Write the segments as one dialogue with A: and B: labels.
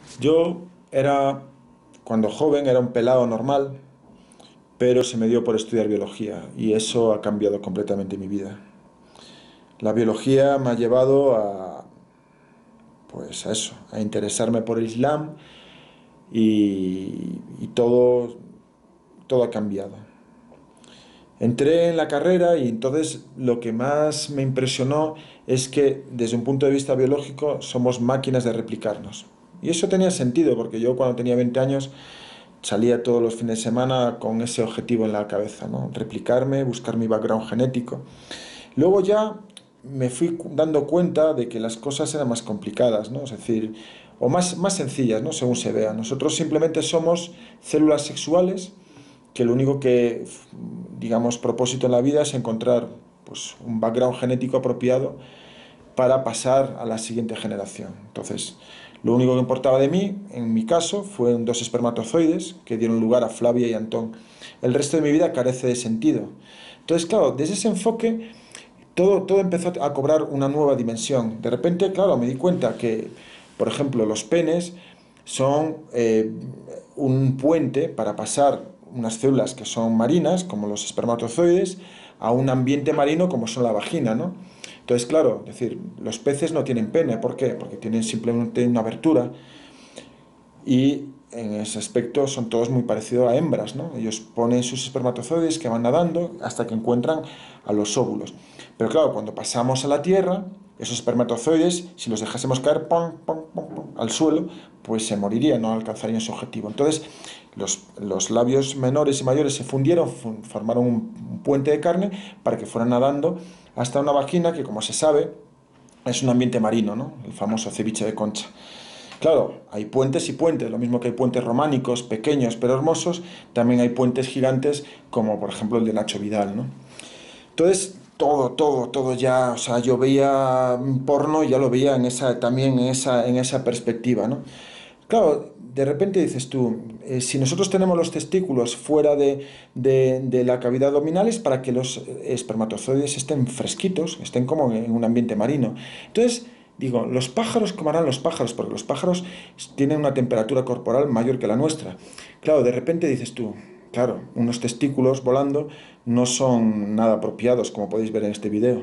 A: Yo era, cuando joven, era un pelado normal, pero se me dio por estudiar biología y eso ha cambiado completamente mi vida. La biología me ha llevado pues a eso, a interesarme por el Islam y todo ha cambiado. Entré en la carrera y entonces lo que más me impresionó es que desde un punto de vista biológico somos máquinas de replicarnos. Y eso tenía sentido porque yo cuando tenía 20 años salía todos los fines de semana con ese objetivo en la cabeza, ¿no? Replicarme, buscar mi background genético. Luego ya me fui dando cuenta de que las cosas eran más complicadas, ¿no? Es decir, o más sencillas, ¿no? Según se vea. Nosotros simplemente somos células sexuales que lo único que, digamos, propósito en la vida es encontrar pues, un background genético apropiado para pasar a la siguiente generación. Entonces, lo único que importaba de mí, en mi caso, fueron dos espermatozoides que dieron lugar a Flavia y Antón. El resto de mi vida carece de sentido. Entonces, claro, desde ese enfoque, todo empezó a cobrar una nueva dimensión. De repente, claro, me di cuenta que, por ejemplo, los penes son un puente para pasar unas células que son marinas, como los espermatozoides, a un ambiente marino como son la vagina, ¿no? Entonces, claro, es decir, los peces no tienen pene, ¿por qué? Porque tienen simplemente una abertura y en ese aspecto son todos muy parecidos a hembras, ¿no? Ellos ponen sus espermatozoides que van nadando hasta que encuentran a los óvulos. Pero claro, cuando pasamos a la Tierra, esos espermatozoides, si los dejásemos caer ¡pum, pum, pum, pum! Al suelo, pues se morirían, no alcanzarían su objetivo. Entonces, los labios menores y mayores se fundieron, formaron un puente de carne para que fueran nadando hasta una vagina que, como se sabe, es un ambiente marino, ¿no? El famoso ceviche de Concha. Claro, hay puentes y puentes, lo mismo que hay puentes románicos, pequeños pero hermosos, también hay puentes gigantes como por ejemplo el de Nacho Vidal, ¿no? Entonces, todo ya, o sea, yo veía porno y ya lo veía también en esa perspectiva, ¿no? Claro, de repente dices tú, si nosotros tenemos los testículos fuera de la cavidad abdominal es para que los espermatozoides estén fresquitos, estén como en un ambiente marino. Entonces, digo, los pájaros, ¿cómo harán los pájaros? Porque los pájaros tienen una temperatura corporal mayor que la nuestra. Claro, de repente dices tú, claro, unos testículos volando no son nada apropiados, como podéis ver en este video.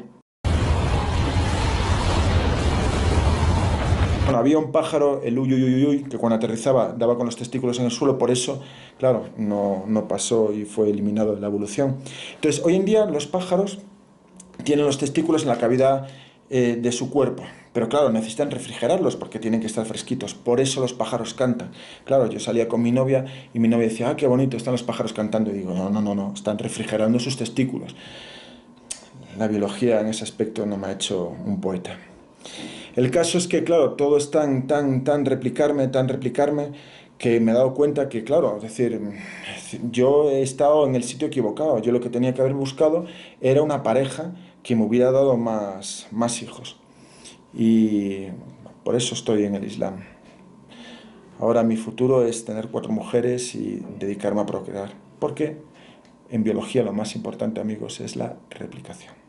A: Bueno, había un pájaro, el uyuyuyuy, que cuando aterrizaba daba con los testículos en el suelo, por eso, claro, no pasó y fue eliminado de la evolución. Entonces, hoy en día los pájaros tienen los testículos en la cavidad de su cuerpo, pero claro, necesitan refrigerarlos porque tienen que estar fresquitos, por eso los pájaros cantan. Claro, yo salía con mi novia y mi novia decía, ah, qué bonito, están los pájaros cantando, y digo, no, están refrigerando sus testículos. La biología en ese aspecto no me ha hecho un poeta. El caso es que, claro, todo es tan replicarme, que me he dado cuenta que, claro, es decir, yo he estado en el sitio equivocado. Yo lo que tenía que haber buscado era una pareja que me hubiera dado más hijos. Y por eso estoy en el Islam. Ahora mi futuro es tener 4 mujeres y dedicarme a procrear. Porque en biología lo más importante, amigos, es la replicación.